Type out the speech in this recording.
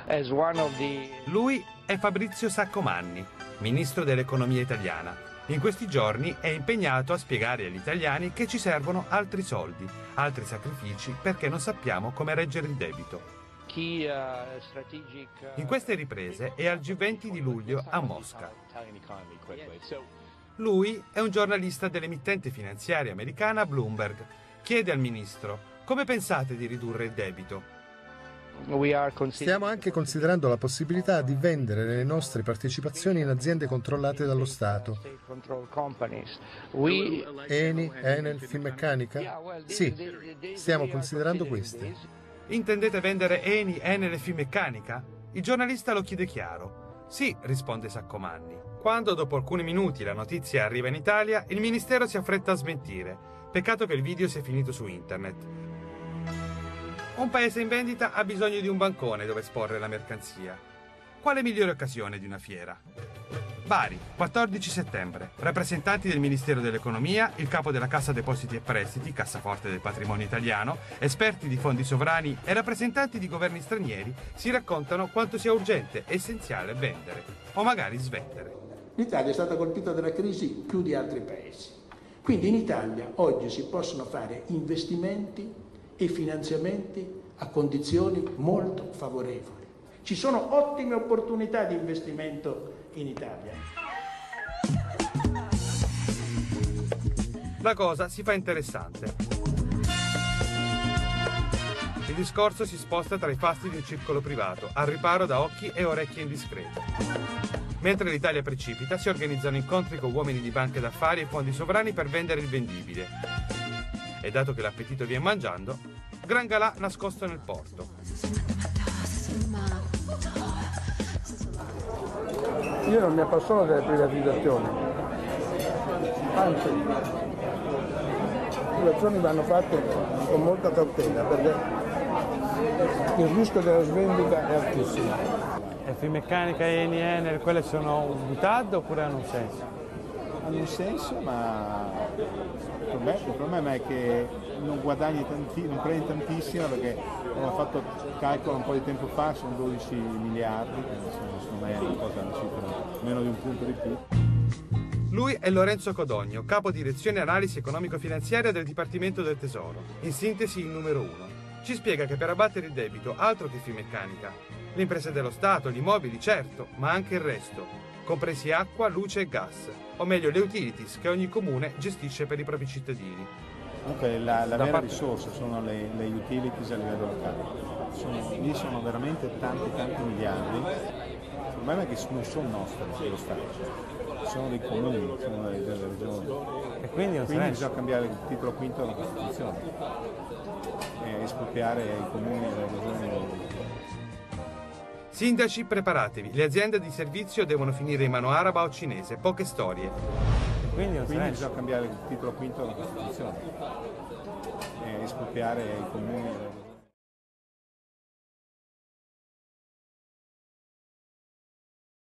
Lui è Fabrizio Saccomanni, ministro dell'economia italiana. In questi giorni è impegnato a spiegare agli italiani che ci servono altri soldi, altri sacrifici perché non sappiamo come reggere il debito. In queste riprese è al G20 di luglio a Mosca. Lui è un giornalista dell'emittente finanziaria americana Bloomberg. Chiede al ministro: come pensate di ridurre il debito? Stiamo anche considerando la possibilità di vendere le nostre partecipazioni in aziende controllate dallo Stato. Eni, Enel, Finmeccanica? Sì, stiamo considerando queste. Intendete vendere Eni, Enel e Finmeccanica? Il giornalista lo chiede chiaro. Sì, risponde Saccomanni. Quando dopo alcuni minuti la notizia arriva in Italia, il ministero si affretta a smentire. Peccato che il video sia finito su internet. Un paese in vendita ha bisogno di un bancone dove esporre la mercanzia. Quale migliore occasione di una fiera? Bari, 14 settembre. Rappresentanti del Ministero dell'Economia, il capo della Cassa Depositi e Prestiti, cassaforte del patrimonio italiano, esperti di fondi sovrani e rappresentanti di governi stranieri si raccontano quanto sia urgente e essenziale vendere, o magari svendere. L'Italia è stata colpita dalla crisi più di altri paesi. Quindi in Italia oggi si possono fare investimenti e finanziamenti a condizioni molto favorevoli. Ci sono ottime opportunità di investimento in Italia. La cosa si fa interessante. Il discorso si sposta tra i fasti di un circolo privato, al riparo da occhi e orecchie indiscrete. Mentre l'Italia precipita, si organizzano incontri con uomini di banche d'affari e fondi sovrani per vendere il vendibile. E dato che l'appetito viene mangiando, gran galà nascosto nel porto. Io non mi appassiono delle privatizzazioni, anzi, le azioni vanno fatte con molta cautela perché il rischio della svendita è altissimo. E Finmeccanica, Eni, Enel, quelle sono un TAD oppure hanno un senso? Hanno un senso, ma il problema è che non guadagni non prendi tantissimo perché ho fatto il calcolo un po' di tempo fa, sono 12 miliardi, quindi secondo me è una cosa, una cifra meno di un punto di più. Lui è Lorenzo Codogno, capo direzione analisi economico-finanziaria del Dipartimento del Tesoro, in sintesi il numero 1. Ci spiega che per abbattere il debito altro che Finmeccanica. Le imprese dello Stato, gli immobili, certo, ma anche il resto, compresi acqua, luce e gas, o meglio le utilities che ogni comune gestisce per i propri cittadini. Comunque la vera risorsa sono le utilities a livello locale. Lì sono veramente tanti miliardi. Il problema è che non sono nostri, dello Stato, sono dei comuni, sono delle regioni. E quindi bisogna cambiare il titolo quinto della Costituzione e espropriare i comuni e le regioni. Sindaci, preparatevi, le aziende di servizio devono finire in mano araba o cinese, poche storie. Quindi bisogna cambiare il titolo quinto della Costituzione e espropriare i comuni e le regioni.